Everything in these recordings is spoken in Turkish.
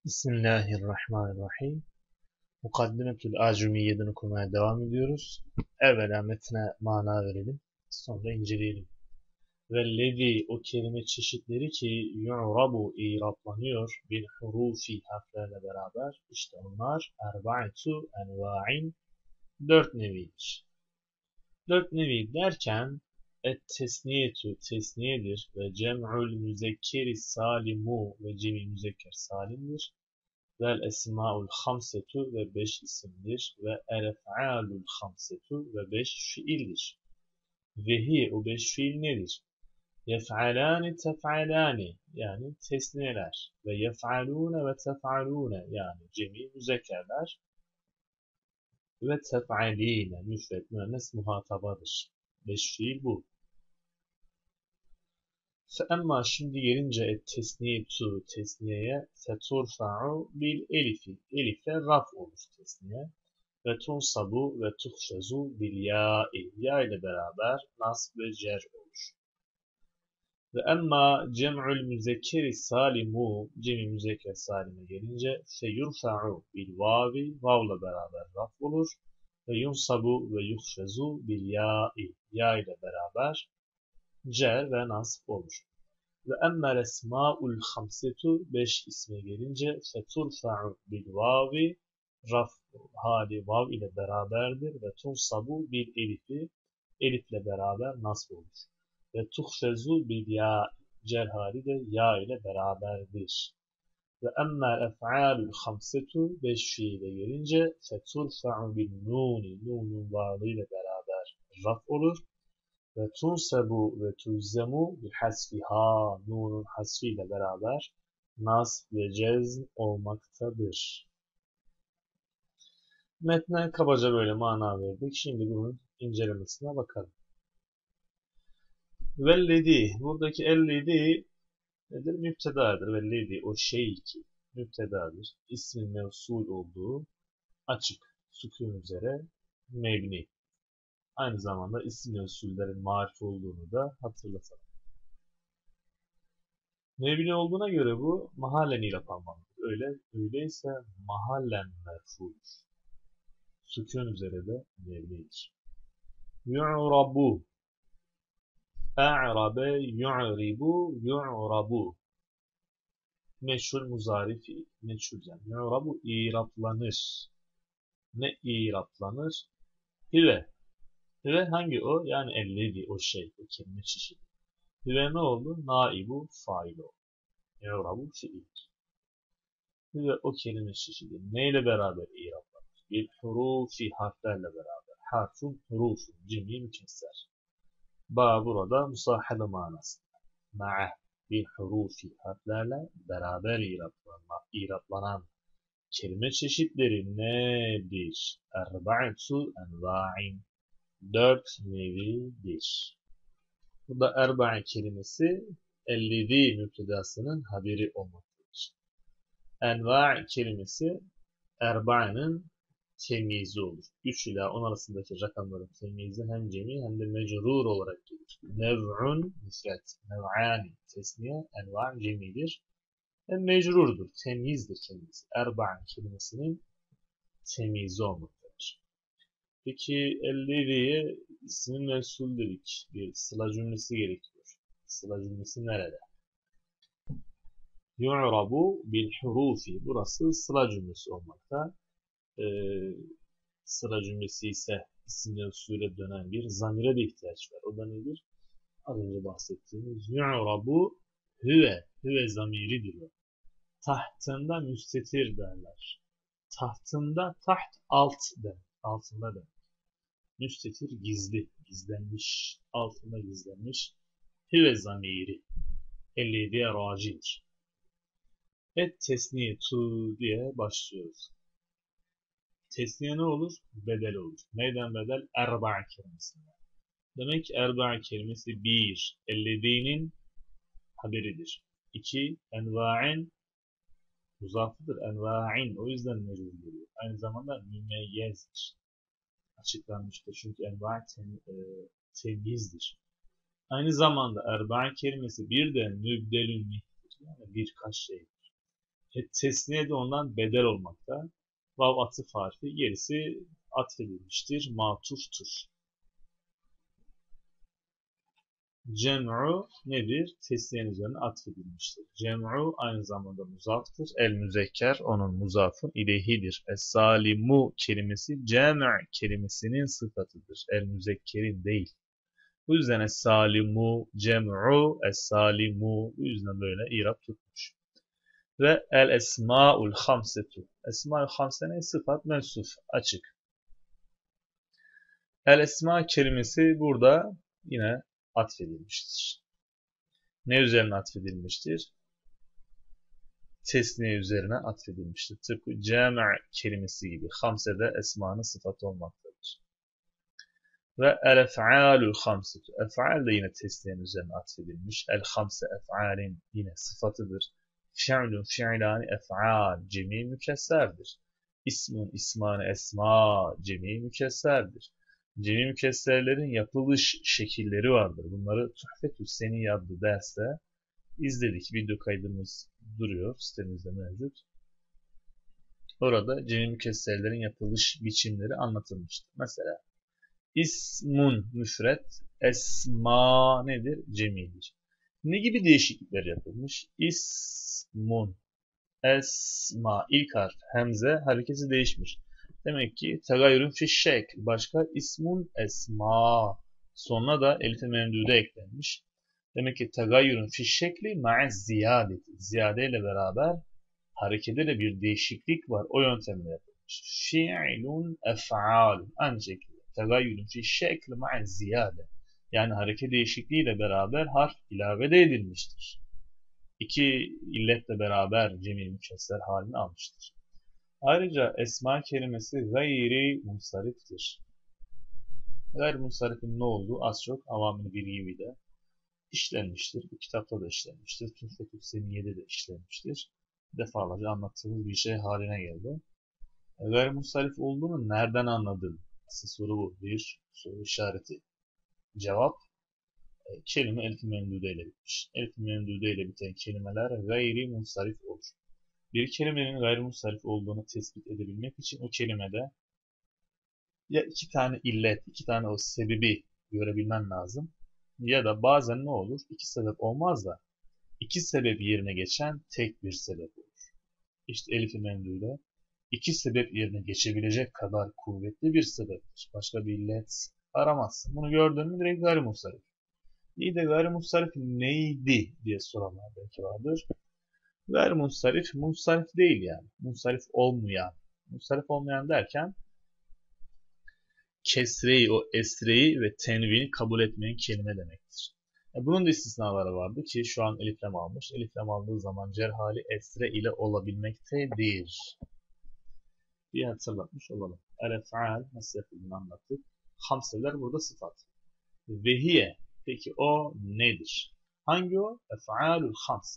Bismillahirrahmanirrahim. Mukaddimetül Acumiyye'den okumaya devam ediyoruz. Evvela metne mana verelim. Sonra inceleyelim. Vellezi o kelime çeşitleri ki yu'rabu i'raplanıyor bil hurufi harflerle beraber. İşte onlar erba'atu enva'in dört nevidir. Dört nevi derken tesniyetu tesniyedir ve cem'ül müzekkeri salimu ve cemi müzekker salimdir. Vel esmaul hamsetu ve beş isimdir ve el ef'alul hamsetu ve beş fiildir. Ve hi o beş fiil nedir? Yef'alani tef'alani yani tesniyeler ve yef'alune ve tef'alune yani cemi müzekkerler ve tef'aline müfret müennes muhatabadır. Beş fiil bu. Ama şimdi gelince tesniyetu tesniyeye feturfa'u bil elifi. Elifle raf olur tesniye. Ve tunsabu ve tuhşezu bil ya'i. Ya ile beraber nasb ve cer olur. Ve emma cem'ül müzekkeri salimu cemi müzekker salime gelince feyurfa'u bil vavi. Vavla beraber raf olur. Ve yunsabu ve yuhşezu bil ya'i. Ya ile beraber cer ve nasb olur. Ve emmel esma'ul hamsetu beş isme gelince feturfa'u bil vavi raf hali vav ile beraberdir ve tunsabu bil elifi elifle beraber nasb olur. Ve tuhfezu bil ya cer hali de ya ile beraberdir. Ve emmel ef'alul hamsetu beş fiile gelince feturfa'u bil nuni nunun varlığı ile beraber raf olur. Ve tunsebu ve tuzemu bihasfiha nunun hasfiyle beraber nasb ve cezm olmaktadır. Metne kabaca böyle mana verdik. Şimdi bunun incelemesine bakalım. Velledi buradaki elledi nedir? Müptedadır. Velledi o şey ki müptedadır. İsmin mevsul olduğu açık sükun üzere mebni. Aynı zamanda isim mevsullerin marif olduğunu da hatırlatalım. Mebni olduğuna göre bu mahallen ile alınmalıdır. Öyleyse mahallen merfudur. Sükun üzere de mebnidir. Yu'rabu a'rabe yu'ribu yu'rabu meşhur muzarifi meşhur yani. Yu'rabu i'raplanır. Ne i'raplanır? Hive. Hive hangi o? Yani ellezi o şey. O kelime çeşidi. Hive ne oldu? Naibu fail oldu. Yu'rabu fiil. Hive o kelime çeşidi. Neyle beraber i'raplanır? Bil hurufi harflerle beraber. Harfun hurufun cemi mükesser. Ba burada musahabe manasında. Ma'a bil hurufi harflerle beraber i'raplanan kelime çeşitleri nedir? Erba'atu enva'in. Dört nevidir. Burada erba'a kelimesi ellezi müptedasının haberi olmaktadır. Enva' kelimesi erba'nın temyizi olur. 3 ila 10 arasındaki rakamların temyizi hem cemi hem de mecrur olarak gelir. Nev'un müfret, nev'ani tesniye, enva' cemidir. Hem mecrurdur, temyizdir kendisi. Erba'a kelimesinin temyizi olmaktadır. Peki elleriye ismin mevsul dedik. Bir sıla cümlesi gerekiyor. Sıla cümlesi nerede? Yu'rabu bil hurufi. Burası sıla cümlesi olmakta. Sıra cümlesi ise isim mevsule dönen bir zamire de ihtiyaç var. O da nedir? Az önce bahsettiğimiz yu'rabu hüve. Hüve zamiridir o. Tahtında müstetir derler. Tahtında taht alt der. Altında der. Müstetir gizli. Gizlenmiş. Altında gizlenmiş. Hüve zamiri. Ellediye racidir. Tesniye tu diye başlıyoruz. Tesniye ne olur? Bedel olur. Neyden bedel? Erba'a kelimesinden. Demek ki erba'a kelimesi bir, ellediğinin haberidir. İki, enva'in muzafıdır. Enva'in o yüzden mecbur geliyor. Aynı zamanda mümeyyezdir. Açıklanmıştır. Çünkü enva' temyizdir. Aynı zamanda erba'a kelimesi bir de mübdelün mihtir. Yani birkaç şeydir. Tesniye de ondan bedel olmakta. Vav atıf harfi, gerisi atfedilmiştir, matuftur. Cem'u nedir? Tesniyenin üzerine atfedilmiştir. Cem'u aynı zamanda muzaftır. El müzekker onun muzafın ileyhidir. Es-salimu kelimesi cem' kelimesinin sıfatıdır. El müzekkerin değil. Bu yüzden es-salimu cem'u es-salimu, bu yüzden böyle irab tutmuş. Ve el esmaul hamsetu. Esmaul hamse ne? Sıfat mevsuf. Açık. El esma kelimesi burada yine atfedilmiştir. Ne üzerine atfedilmiştir? Tesniye üzerine atfedilmiştir. Tıpkı cem' kelimesi gibi. Hamsede esmanın sıfatı olmaktadır. Ve el ef'alul hamsetu. Ef'al de yine tesniyenin üzerine atfedilmiş. El hamse ef'alin yine sıfatıdır. Fi'lun fi'lani ef'al cemi mükesserdir. İsmun ismani esma cemi mükesserdir. Cemi mükesserlerin yapılış şekilleri vardır. Bunları Tuhfetü Seniyye adlı derste izledik. Video kaydımız duruyor sitemizde mevcut. Orada cemi mükesserlerin yapılış biçimleri anlatılmıştır. Mesela ismun müfret, esma nedir? Cemidir. Ne gibi değişiklikler yapılmış? İsmun, esma, ilk harf, hemze hareketi değişmiş. Demek ki tegayyürün fi şekl, başka ismun esma. Sonra da elif-i memdude eklenmiş. Demek ki tegayyürün fi şekli ma'a ziyadeti. Ziyade ile beraber harekette de bir değişiklik var. O yöntemle yapılmış. Fi'lun ef'al. Aynı şekilde. Tegayyürün fi şekli ma'a ziyade. Yani hareket değişikliğiyle beraber harf ilave edilmiştir. İki illetle beraber cemi mükesser halini almıştır. Ayrıca esma kelimesi gayri munsariftir. Gayri munsarifin ne olduğu az çok avamil bir gibi de işlenmiştir. Bu kitapta da işlenmiştir. Tuhfetü Seniyye'de de işlenmiştir. Defalarca anlattığımız bir şey haline geldi. Gayri munsarif olduğunu nereden anladın? Asıl soru bu. Bir soru işareti. Cevap kelime elif-i memdude ile bitmiş. Elif-i memdude ile biten kelimeler gayri munsarif olur. Bir kelimenin gayrimusarif olduğunu tespit edebilmek için o kelimede ya iki tane illet, iki tane o sebebi görebilmen lazım. Ya da bazen ne olur? İki sebep olmaz da iki sebep yerine geçen tek bir sebep olur. İşte elif-i memdude iki sebep yerine geçebilecek kadar kuvvetli bir sebeptir. Başka bir illet aramazsın. Bunu gördün mü direkt gayrimusarif. İyi de gayrimusarif neydi diye soranlar belki vardır. Gayrimunsarif, munsarif değil yani. Munsarif olmayan. Munsarif olmayan derken kesreyi, o esreyi ve tenvini kabul etmeyen kelime demektir. Bunun da istisnaları vardı ki şu an eliflem almış. Eliflem aldığı zaman cerhali esre ile olabilmektedir. Bir hatırlatmış olalım. El-ef'al nasıl yapıldığını anlattık. Hamseler burada sıfat. Vehiye. Peki o nedir? Hangi o? Ef'alul hamse.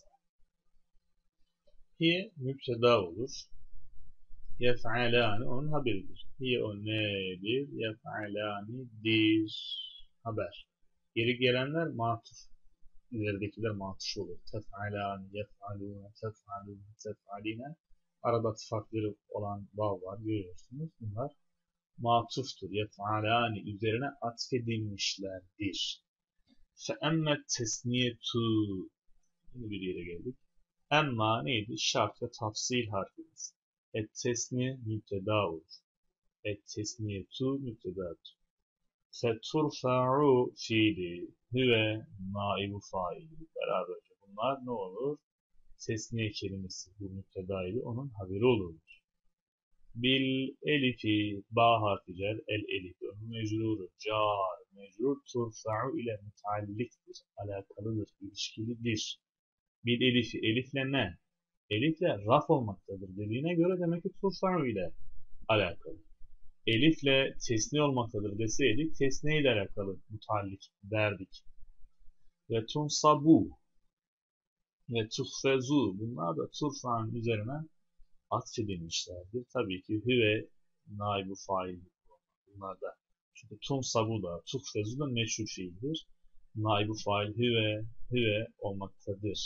Hiye müpteda olur. Yef'alani onun haberidir. Hiye o nedir? Yef'alani dir. Haber. Geri gelenler matuf. İleridekiler matuf olur. Tef'alani, yef'alune, tef'alune, tef'aline. Arada farkları olan vav var. Görüyorsunuz. Bunlar matuftur. Yef'alani üzerine atfedilmişlerdir. Fe'emmet tesniyetu. Yine bir yere geldik. Emma neydi? Şart ve tafsil harfimiz. Et-tesniye müpteda olur. Et-tesniyetu müptedadır. Feturfa'u fiili. Hüve naibu faili. Beraberce bunlar ne olur? Tesniye kelimesi bu müptedaydı. Onun haberi olur. Bil elifi ba harfi cer. El elifi. Mecrur. Car. Mecrur. Turfa'u ile mütealliktir. Alakalıdır. İlişkilidir. Bil elifi. Elifle ne? Elifle raf olmaktadır dediğine göre demek ki turfa'u ile alakalı. Elifle tesniye olmaktadır deseydik tesniye ile alakalı mutallik derdik. Ve tunsabu ve tuhfezu bunlar da turfa'nın üzerine atfedilmişlerdir. Tabii ki hüve naibu fail bunlar da. Çünkü tunsabu da tuhfezu da meşhur fiildir. Naibu fail hüve olmaktadır.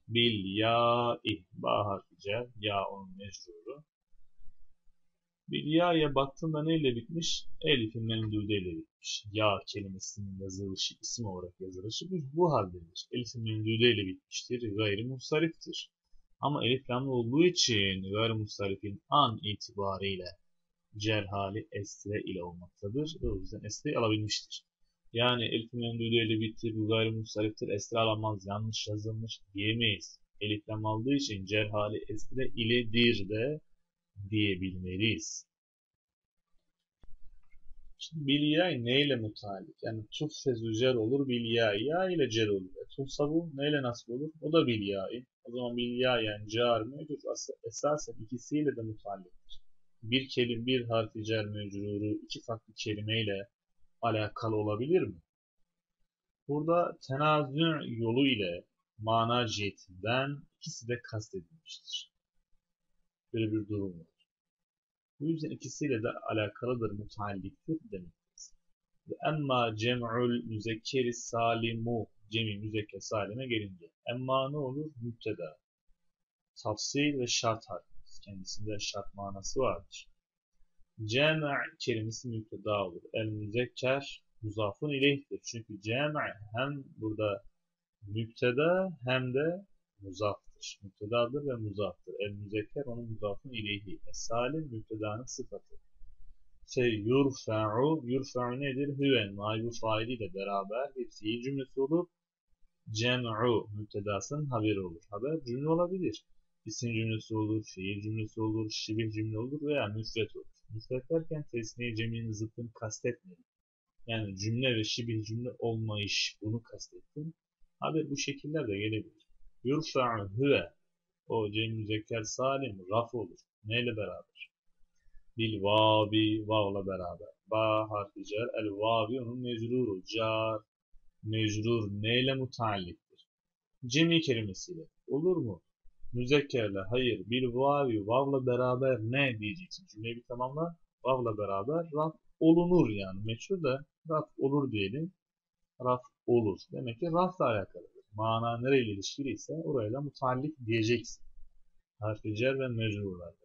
bil ya'i. Ba harfi cer. Ya onun mecruru. Bil ya'ya baktığında neyle bitmiş? Elif-i memdude ile bitmiş. Ya kelimesinin yazılışı, isim olarak yazılışı bu haldedir. Elif-i memdude ile bitmiştir. Gayri munsariftir. Ama elif lamlı olduğu için gayri munsarifin an itibariyle cer hali esre ile olmaktadır. O yüzden esre alabilmiştir. Yani elif-i memdude ile bitti. Bu gayri munsariftir. Esre alamaz. Yanlış yazılmış diyemeyiz. Elif lam aldığı için cer hali esre iledir de diyebilmeliyiz. Şimdi bil ya neyle mutallik? Yani tufezu cer olur, bil ya ile cer olur. Tunsabu neyle nasıl olur? O da bil ya. O zaman bil ya yani car mevcut. Esasen ikisiyle de mutalliktir. Bir kelime, bir harfi cer mecruru iki farklı kelimeyle alakalı olabilir mi? Burada tenazü yolu ile mana cihetinden ikisi de kastedilmiştir. Böyle bir durum var. Bu yüzden ikisiyle de alakalıdır, mutalliktir demektir. Ve emma cem'ul müzekkeri salimu, cemi müzekker salime gelince. Emma ne olur? Müpteda. Tafsil ve şart harfi. Kendisinde şart manası vardır. Cem' kelimesi müpteda olur. El müzekker muzafın ileyhtir. Çünkü cem' hem burada müpteda hem de muzaftır. Müptedadır ve muzaftır. El müzekker onun muzafın ileyhi. Salim müptedanın sıfatı. Yurfa'u nedir? Hüven naibu failiyle beraber bir fiil cümlesi olup cem'u müptedasının haberi olur. Haber cümle olabilir. İsim cümlesi olur, fiil cümlesi olur, şibih cümle olur veya müfret olur. Müfret derken tesniye ceminin zıttını kastetmedim. Yani cümle ve şibih cümle olmayış bunu kastettim. Haber bu şekillerde gelebilir. Yurfa'u hüve o cem müzekker salim raf olur. Neyle beraber? Bil vavi vavla beraber. Ba harfi cer. El vavi onun mecruru. Car mecrur neyle mutalliktir? Cemi kelimesiyle. Olur mu? Müzekkerle hayır. Bil vavi vavla beraber ne diyeceksin? Cümleyi bir tamamla. Vavla beraber raf olunur yani. Meçhul de raf olur diyelim. Raf olur. Demek ki rafla alakalıdır. Mana nereyle ilişkiliyse orayla mutallik diyeceksin. Harfi cer ve mecrurlar.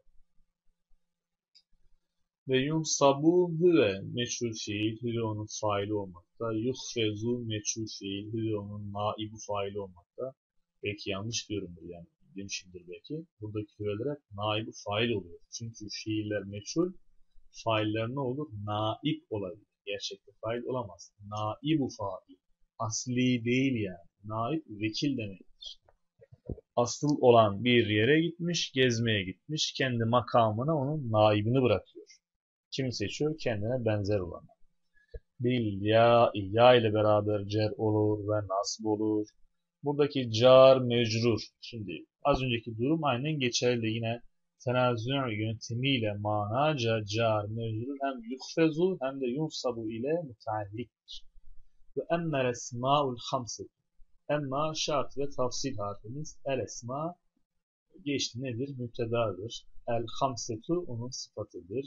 Ve yunsabu hüve meçhul fiil, hüve onun faili olmakta. Yuhfezu meçhul fiil, hüve onun naibu faili olmakta. Belki yanlış diyorumdur yani demişimdir belki. Buradaki hüveler hep naibu fail oluyor. Çünkü fiiller meçhul, failler ne olur? Naib olabilir. Gerçekte fail olamaz. Naibu fail. Asli değil yani. Naib vekil demektir. Asıl olan bir yere gitmiş, gezmeye gitmiş. Kendi makamına onun naibini bırakıyor. Kimi seçiyor? Kendine benzer olanı. Bil ya ile beraber cer olur ve nasb olur. Buradaki car mecrur. Şimdi az önceki durum aynen geçerli. Yine tenazü yöntemiyle manaca car mecrur hem yuhfezu hem de yunsabu ile mütealliktir. Ve emmel esma'ul hamset. Emma şart ve tafsil harfimiz el esma geçti nedir? Müptedadır. El hamsetu onun sıfatıdır.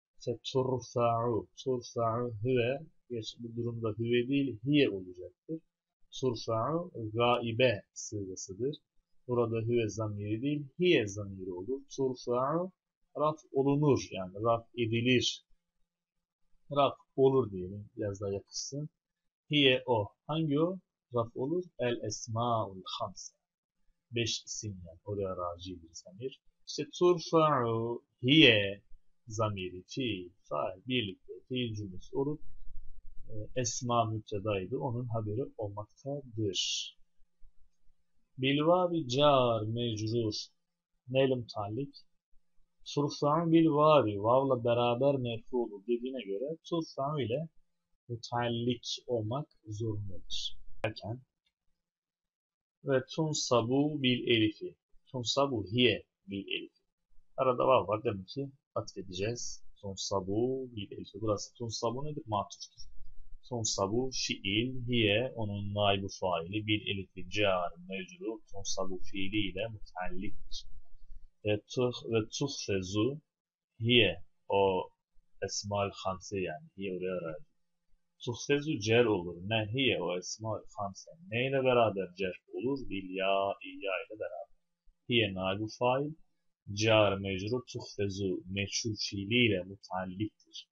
Turfa'u hüve bu durumda hüve değil hiye olacaktır. Turfa'u gaibe sırasıdır. Burada hüve zamiri değil hiye zamiri olur. Turfa'u raf olunur yani raf edilir. Raf olur diyelim biraz daha yakışsın. Hiye o. Hangi o? Raf olur. El esma'ul hamse. 5 isim yani oraya raci bir zamir. İşte turfa'u hiye zamiri, fiil, fail birlikte fiil cümlesi olup esma müptedaydı. Onun haberi olmaktadır. Bilvavi car mecrur neyle mutallik? Turfa'u bilvavi vavla beraber merfu olur dediğine göre turfa'u ile mutallik olmak zorundadır. Derken ve tunsabu bil elifi. Tunsabu hiye bil elifi. Arada vav var demek ki atfedeceğiz. Tunsabu bil elifi. Burası tunsabu nedir? Matuftur. Tunsabu fiil hiye onun naibu faili bil elifi car mecru tunsabu fiiliyle mutalliktir. Ve tuhfezu hiye o esmal hamse yani hiye oraya raci. Tuhfezu cer olur. Ne hiye o esma-ül hamse. Neyle beraber cer olur? Bil ya ile beraber. Hiye naibu fail. Car mecrur tuhfezu meçhul fiiliyle mutalliktir.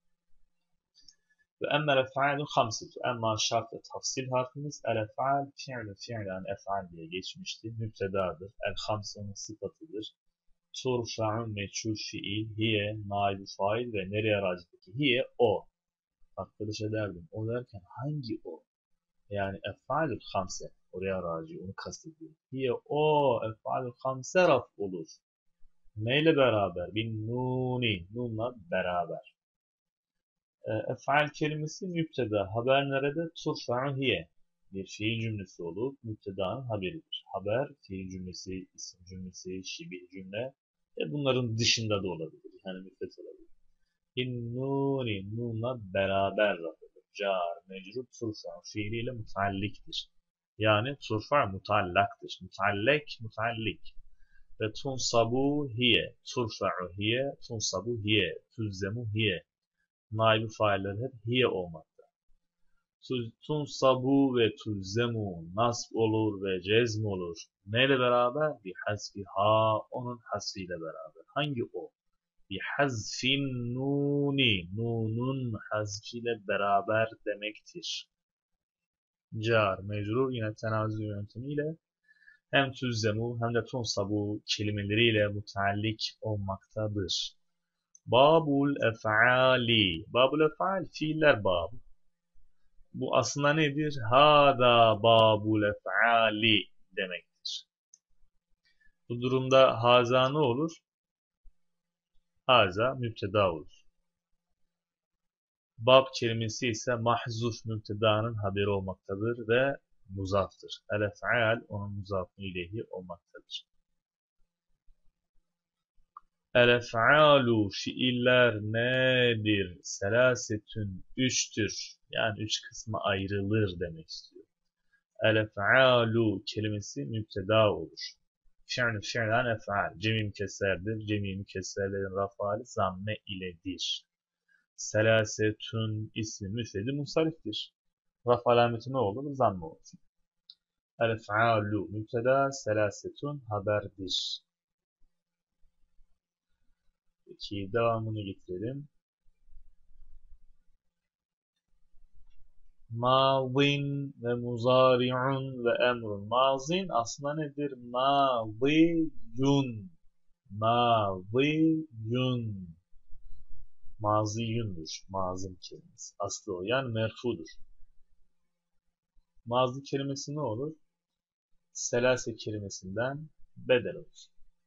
Ve emmel ef'alu hamsetu. Emma şart ve tafsil harfimiz el ef'al fi'len ef'al diye geçmişti. Müptedadır. El hamsenin sıfatıdır. Turfa'u meçhul fiil. Hiye naibu fail ve nereye raciteki? Hiye o. Arkadaş ederdim. O derken hangi o? Yani ef'alül hamse. Oraya raci. Onu kastediyor. Hiye o ef'alül hamse raf olur. Neyle beraber? Bin nuni. Nunla beraber. Ef'al kelimesi müpteda. Haber nerede? Turfa'u hiye. Bir fiil cümlesi olup müptedanın haberidir. Haber, fiil cümlesi, isim cümlesi, şibih cümle bunların dışında da olabilir. Yani müfret olabilir. Bin nuni. Nunla beraber rafıdır. Car, mecrur, turfa fiiliyle mutalliktir. Yani turfa mutallaktır. Mutallek, mutallik. Ve tunsabu hiye. Turfa'u hiye. Tunsabu hiye. Tuzemu hiye. Naibi failler hep hiye olmakta. Tunsabu ve tuzemu nasb olur ve cezm olur. Neyle beraber? Bir hasfi ha. Onun hasfiyle beraber. Hangi o? Bir hazfin nuni. Nunun hazfiyle beraber demektir. Car, mecrur yine tenazül yöntemiyle hem tüzzemu hem de tunsabu kelimeleriyle mutallik olmaktadır. Babul ef'ali. Babul ef'al fiiller babı. Bu aslında nedir? Hada babul ef'ali demektir. Bu durumda haza ne olur? Haza müpteda olur. Bab kelimesi ise mahzuf müptedanın haberi olmaktadır ve muzaftır. El-ef'al onun muzafı ileyhi olmaktadır. El-ef'alu fiiller nedir? Selasetün üçtür. Yani üç kısma ayrılır demek istiyor. El-ef'alu kelimesi müpteda olur. Fi'len ef'al. Cemi mükesserdir. Cemi mükesserlerin rafali zamme iledir. Selasetün ismi müfredi munsariftir. Raf alameti ne olur? Zamm olur. El-ef'alu mübteda, selasetün haberdir. Peki devamını getirelim. Mazin ve muzari'un ve emrun. Mazin aslında nedir? Maziyun. Maziyun. Maziyundur. Mazin kelimesi. Aslı o. Yani merfudur. Mazi kelimesi ne olur? Selase kelimesinden bedel olur.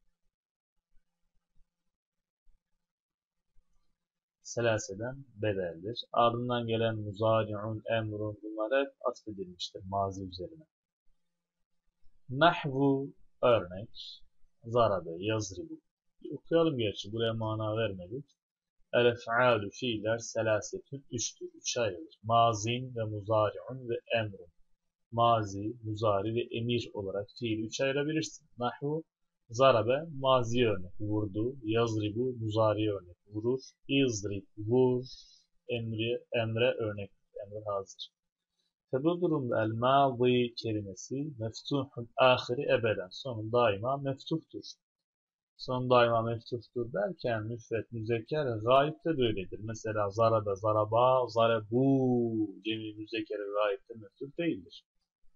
Selaseden bedeldir. Ardından gelen muzari'un, emrun bunlar hep atfedilmiştir mazi üzerine. Nahvu örnek. Zarabe, yazribu. Okuyalım gerçi buraya mana vermedik. El-ef'alu fiiller selasetün üçtür. Üç ayrılır. Mazin ve muzari'un ve emrun. Mazi, muzari ve emir olarak fiili üç ayırabilirsin. Nahvu, zarabe, mazi örnek, vurdu. Yazribu, muzari örnek, vurur. İzrib, vur. Emre örnek, emre hazır. Tabi bu durumda el-mazi kelimesi meftuhun ahiri ebeden. Sonu daima meftuhtur. Sonu daima meftuhtur derken müfret, müzekker, gayip de böyledir. Mesela zarabe, zaraba, zarebu cemi müzekker, gayip de meftuh değildir.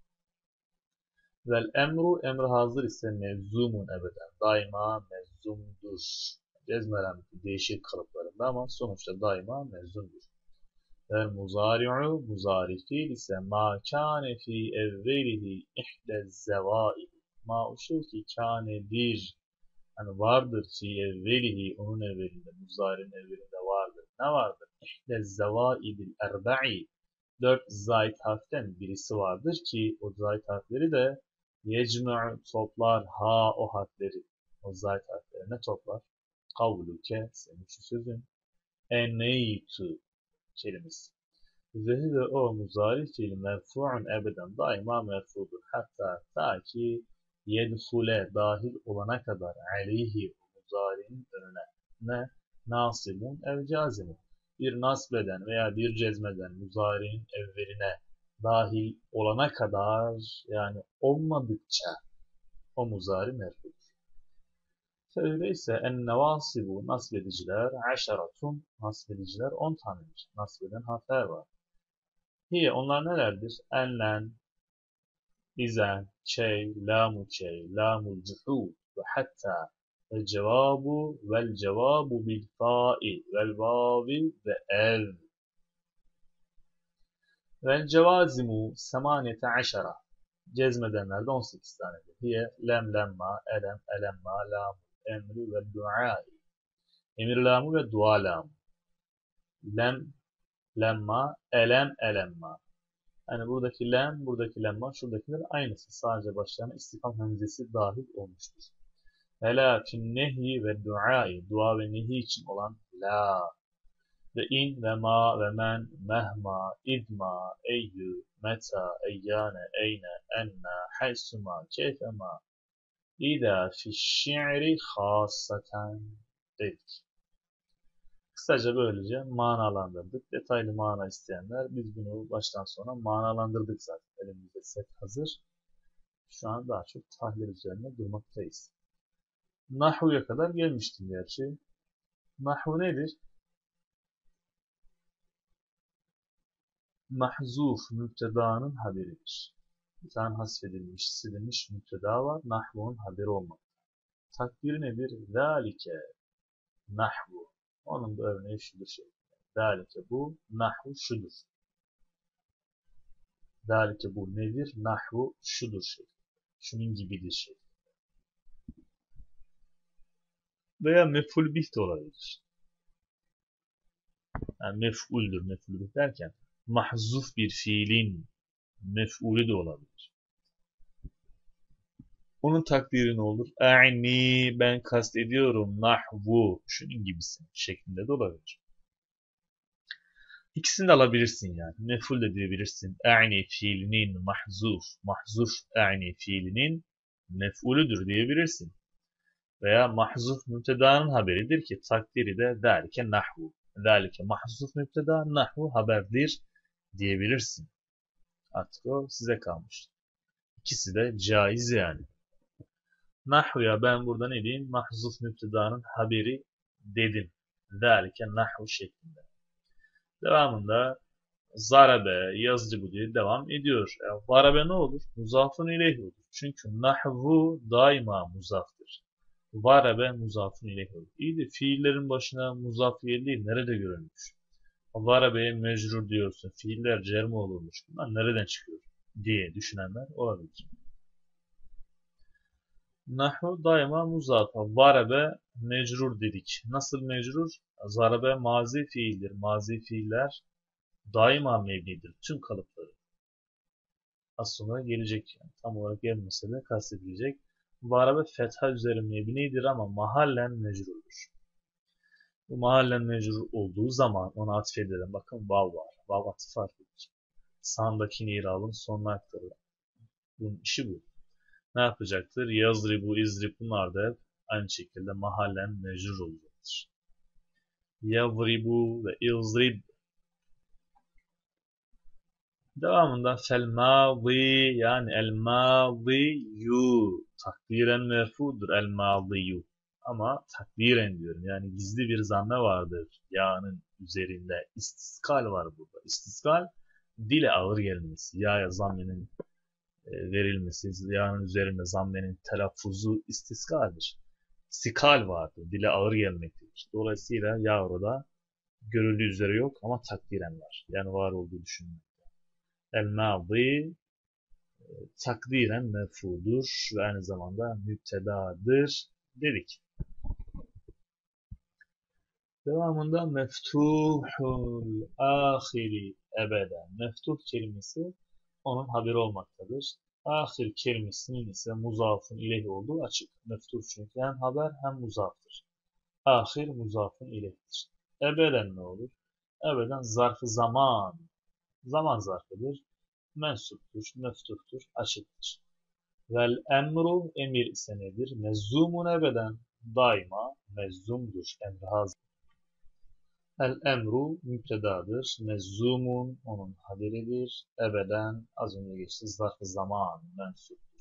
Vel emru emr hazır ise mevzumun ebeden. Daima mevzumdur. Cezmelen değişik kalıplarında ama sonuçta daima mevzumdur. Vel muzari'u muzari fiil ise ma kâne fî evvelihi ihdez zevaid. Ma o şey ki kânedir. Hani vardır fî evvelihi onun evvelinde, muzari'nin evvelinde vardır. Ne vardır? İhdez zevaidil erba'i. 4 zayit harften birisi vardır ki o zayit harfleri de yecme'u toplar ha o harfleri. O zayit harflerine toplar. Kavluke senin şu sözün. Eneytu kelimesi. Ve o muzari fiil merfu'un ebeden daima merfudur. Hatta ta ki yedhule dahil olana kadar aleyhi muzari'nin önüne ne nasibun ev cazimun. bir nasbeden veya bir cezmeden muzari'nin evveline dahil olana kadar yani olmadıkça o muzari merfudur. Öyleyse en-nevasibu nasbediciler aşaratun nasbediciler 10 tanedir. Nasbeden harfler var. Hiye onlar nelerdir? Enlen, izen, key, lamu key, lamul cuhud ve hatta el cevabu vel cevabu bil ta'i vel vavi ve ev. Vel cevazimu semaniyete aşara. Cezmedenlerde 18 tanedir. Hiye lem lemma, elem elemma, lamu, emri ve duai. Emir lamu ve dua lamu. Lem lemma, elem elemma. Yani buradaki lem, buradaki lemma, şuradakiler aynısı. Sadece başlarına istifham hemzesi dahil olmuştur. Ela fin nehi ve duai. Dua ve nehi için olan la. Ve in ve ma ve men, mehma, idma, eyyü, meta, eyyane, eyne, enna, haysuma, keyfema. İda fi şi'ri khassaten dedik. Kısaca böylece manalandırdık. Detaylı mana isteyenler biz bunu baştan sona manalandırdık zaten. Elimizde set hazır. Şu an daha çok tahlil üzerine durmaktayız. Nahvu'ya kadar gelmiştim gerçi. Nahvu nedir? Mahzuf müptedanın haberidir. Bir tane hasfedilmiş, silinmiş müpteda var. Nahvu'nun haberi olmak. Takdiri nedir? Zalike nahvu. Onun da örneği şudur şey. Zalike bu, nahvu şudur. Zalike bu nedir? Nahvu şudur şey. Şunun gibidir şey. Veya mef'ul bih de olabilir. Yani mef'uldür, mef'ul bih derken mahzuf bir fiilin mef'ulü de olabilir. Onun takdiri ne olur? A'ni ben kast ediyorum nahvu şunun gibisin şeklinde de olabilir. İkisini de alabilirsin yani. Mef'ul de diyebilirsin. A'ni fiilinin mahzuf, mahzuf a'ni fiilinin mef'ulüdür diyebilirsin. Veya mahzuf mübtedanın haberidir ki takdiri de zâlike nahvu. Zâlike mahzuf mübteda nahvu haberdir diyebilirsin. Artık o size kalmış. İkisi de caiz yani. Nahvuya ben burada ne diyeyim? Mahzuf mübtedanın haberi dedim. Zâlike nahvu şeklinde. Devamında zarabe, yazıcı bu diye devam ediyor. Zarabe ne olur? Muzafın ileyh olur. Çünkü nahvu daima muzaftır. Zarabe muzafın ileyh olur. İyi de fiillerin başına muzaf geldiği nerede görülmüş? Zarabe'ye mecrur diyorsun. Fiiller cer mi olurmuş? Bunlar nereden çıkıyor? Diye düşünenler olabilir. Nahvu daima muzaf. Zarabe mecrur dedik. Nasıl mecrur? Zarabe mazi fiildir. Mazi fiiller daima mebnidir. Tüm kalıpları. Az sonra gelecek. Yani tam olarak gelmese de kastedilecek. Zarabe fetha üzeri mebnidir ama mahallen mecrurdur. Bu mahallen mecrur olduğu zaman ona atfedilen bakın vav var. Vav atıf harfidir. Sağındakini iralın sonuna aktarılır. Bunun işi bu. Ne yapacaktır? Yazribu, izrib bunlar da hep aynı şekilde mahallen mecrur olacaktır. Yavribu ve izrib. Devamında fel mâzi yani el mâziyu takdiren merfudur el mâziyu. Ama takdiren diyorum yani gizli bir zamme vardır ya'nın üzerinde. İstiskal var burada. İstiskal dile ağır gelmesi. Ya'ya zammenin verilmesi, ya'nın üzerinde zammenin telaffuzu istiskaldir. Sikal vardır. Dile ağır gelmektedir. Dolayısıyla ya orada görüldüğü üzere yok ama takdiren var. Yani var olduğu düşünülmekte. El-mâzi takdiren merfudur ve aynı zamanda müptedadır dedik. Devamında meftuhul ahiri ebeden. Meftuh kelimesi onun haberi olmaktadır. Ahir kelimesinin ise muzafın ileyhi olduğu açık. Meftuh çünkü hem haber hem muzaftır. Ahir muzafın ileyhidir. Ebeden ne olur? Ebeden zarfı zaman. Zaman zarfıdır. Mensuptur, meftuhtur, açıktır. Vel emru emir ise nedir? Mezzumun ebeden. Daima mezzumdur. Emri hazır. El emru müptedadır. Mezzumun onun haberidir. Ebeden az önce geçti. Zarf-ı zaman mensuptur.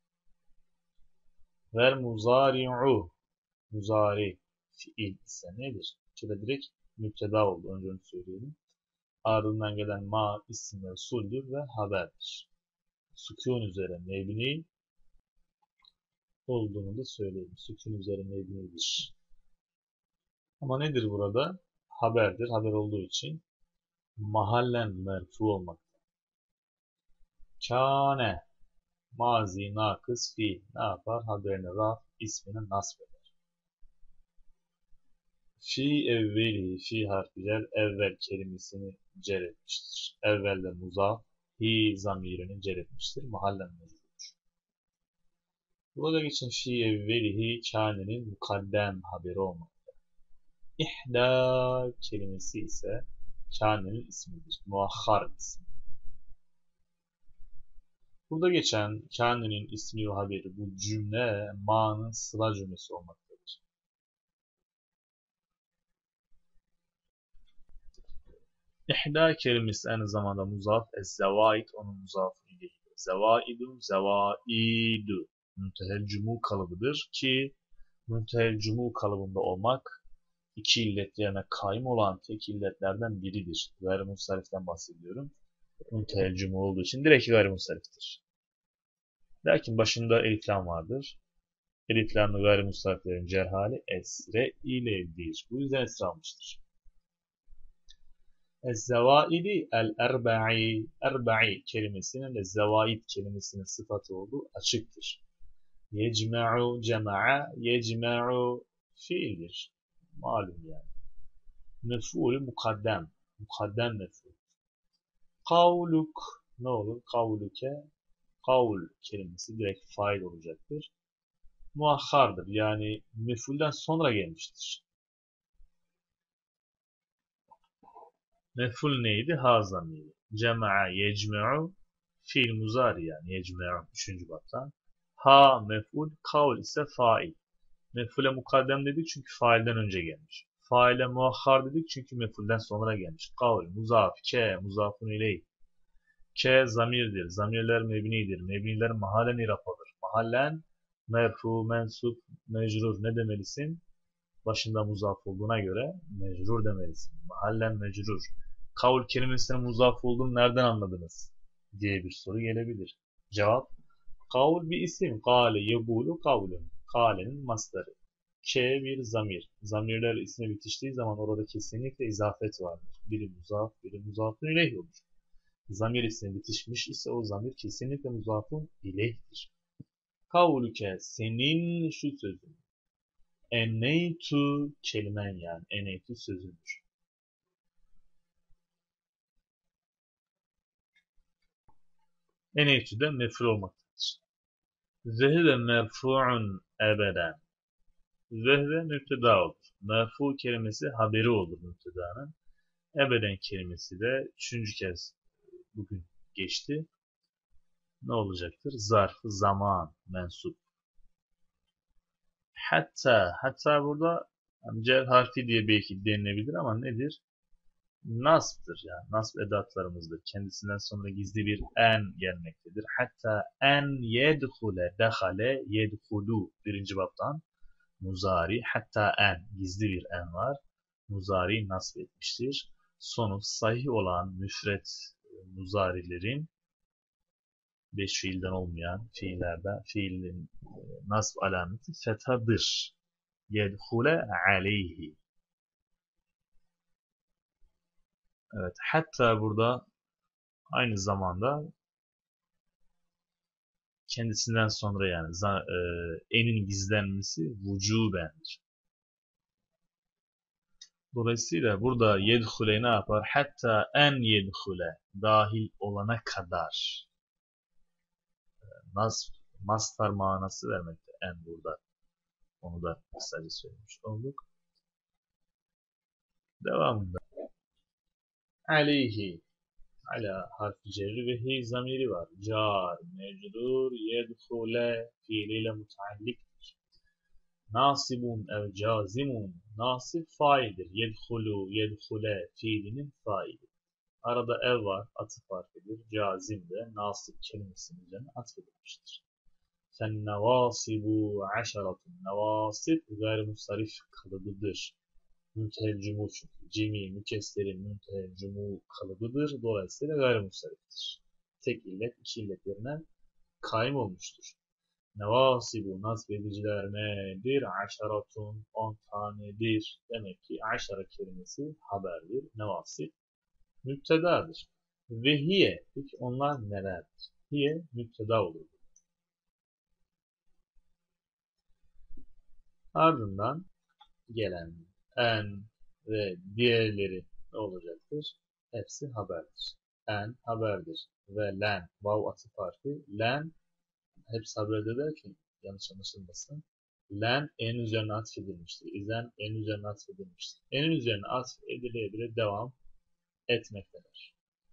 Vel muzari'u muzari fiil ise nedir? Şöyle direkt müpteda oldu. Önce onu söyleyelim. Ardından gelen ma isim mevsuldür ve haberdir. Sükun üzere mebni olduğunu da söyleyeyim. Sükun üzere mebnidir. Ama nedir burada? Haberdir. Haber olduğu için mahallen merfu olmak. Kâne mazi nakıs fiil ne yapar? Haberini raf ismini nasb eder. Fi evveli fi harfi cer evvel kelimesini cer etmiştir. Evvelde muzaf hi zamirini cer etmiştir. Mahallen mecburdur. Burada geçen fi evvelihi kânenin mukaddem haberi olmakta. İhda kelimesi ise kânenin ismidir. Muahhar ismi. Burada geçen kânenin ismi ve haberi bu cümle ma'nın sıla cümlesi olmaktadır. İhda kelimesi aynı zamanda muzaf, ez-zevaid onun muzafı ile. Zevaidun, zevaidu. Müntehel cumhur kalıbıdır ki müntehel cumhur kalıbında olmak iki illet yerine kaim olan tek illetlerden biridir. Gayrimusariften bahsediyorum. Müntehel cumhur olduğu için direkt gayrimusariftir. Lakin başında elif lam vardır. Elif lamlı gayrimusariflerin cerhali esre iledir. Bu yüzden esre almıştır. Ez-zevaidi el-erba'i erba'i kelimesinin de zevaid kelimesinin sıfatı olduğu açıktır. Yecma'u cema'a yecma'u fiildir. Malum yani. Mef'ulü mukaddem. Mukaddem mef'ul. Kavluk ne olur? Kavluke kavl kelimesi direkt fail olacaktır. Muahhardır. Yani mef'ulden sonra gelmiştir. Mef'ul neydi? Haza neydi? Cema'a yecme'u fiil muzari yani yecme'u 3. baptan. Ha mef'ul, kavl ise fail. Mef'ule mukaddem dedik çünkü failden önce gelmiş. Faile muahhar dedik çünkü mef'ulden sonra gelmiş. Kavl, muzaf, ke, muzafun ileyh. Ke zamirdir. Zamirler mebnidir. Mebniler mahallen irap alır. Mahallen merfu, mensup, mecrur ne demelisin? Başında muzaf olduğuna göre mecrur demelisin. Mahallen mecrur. Kavl kelimesinin muzaf olduğunu nereden anladınız? Diye bir soru gelebilir. Cevap, kavl bir isim. Kale yebulu kavlun. Kale'nin mastarı. Ke bir zamir. Zamirler isme bitiştiği zaman orada kesinlikle izafet vardır. Biri muzaf, biri muzafun ileyh olur. Zamir ismi bitişmiş ise o zamir kesinlikle muzafun ileyhtir. Kavluke senin şu sözün. Eneytu kelimen yani. Eneytu sözüdür. Eneytu de mef'ul olmaktadır. Zehve merfu'un ebeden. Zehve müpteda olur. Merfu kelimesi haberi olur müptedanın. Ebeden kelimesi de 3. kez bugün geçti. Ne olacaktır? Zarf, zaman, mensup. Hatta burada cer harfi diye belki denilebilir ama nedir? Nasb'tır yani. Nasb edatlarımızdır. Kendisinden sonra gizli bir en gelmektedir. Hatta en yedhule, dehale, yedhulu 1. baptan muzari. Hatta en, gizli bir en var. Muzari nasb etmiştir. Sonu sahih olan müfret muzarilerin 5 fiilden olmayan fiillerde fiilin nasb alameti fethadır. Yedhule aleyhi. Evet, hatta burada aynı zamanda kendisinden sonra yani enin gizlenmesi vücubendir. Dolayısıyla burada yedhule ne yapar? Hatta en yedhule dahil olana kadar mastar manası vermekte en burada. Onu da kısaca söylemiş olduk. Devamında aleyhi ala harfi cerri ve hi zamiri var. Car, mecrur, yedhule fiiliyle mutealliktir. Nasibun ev cazimun. Nasib faildir. Yedhulu, yedhule fiilinin faili. Arada ev var, atıf harfidir. Cazim de nasip kelimesinin üzerine atfedilmiştir. Sen nevasibu aşaratun. Nevasib gayrimusarif kalıbıdır. Müntehel cumhur çünkü. Cemi, mükesserin müntehel cumhur kalıbıdır. Dolayısıyla gayrimusariftir. Tek illet, iki illet yerine kaim olmuştur. Nevasibu nasbediciler nedir? Aşaratun 10 tanedir. Demek ki aşara kelimesi haberdir. Nevasib müptedadır. Ve hiye. Peki onlar nelerdir? Hiye müpteda olur. Ardından gelen en ve diğerleri ne olacaktır? Hepsi haberdir. En haberdir. Ve len, vav atıf harfi. Len hepsi haberde derken yanlış anlaşılmasın. Len en üzerine atfedilmiştir. İzen en üzerine atfedilmiştir. En üzerine atfedile devam etmektedir.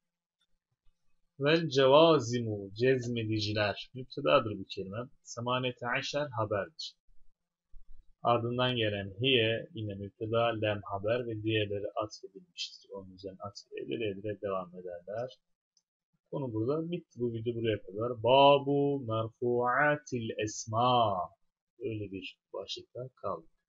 Vel cevazimu cezmediciler müptedadır bu kelime. Semanete aşer haberdir. Ardından gelen hiye yine müpteda, lem haber ve diğerleri atfedilmiştir. Onun üzerine atfedile devam ederler. Konu burada bitti. Bu video buraya kadar. Babu merfuatil esma. Öyle bir başlıkta kaldı.